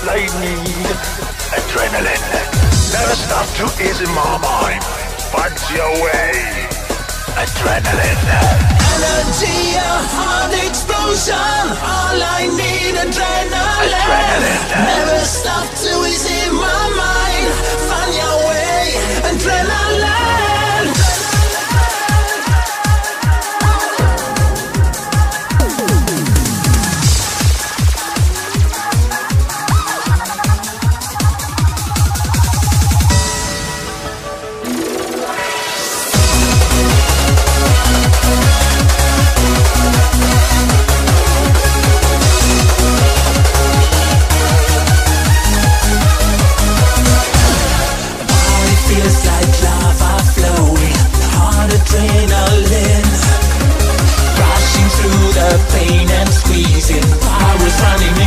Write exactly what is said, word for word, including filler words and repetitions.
I need adrenaline. Never stop to ease in my mind. Find your way. Adrenaline. Energy, a heart explosion. All I need, adrenaline. Adrenaline. Never stop to ease in my mind. Find your way. Adrenaline. Adrenaline, rushing through the pain and squeezing, power is running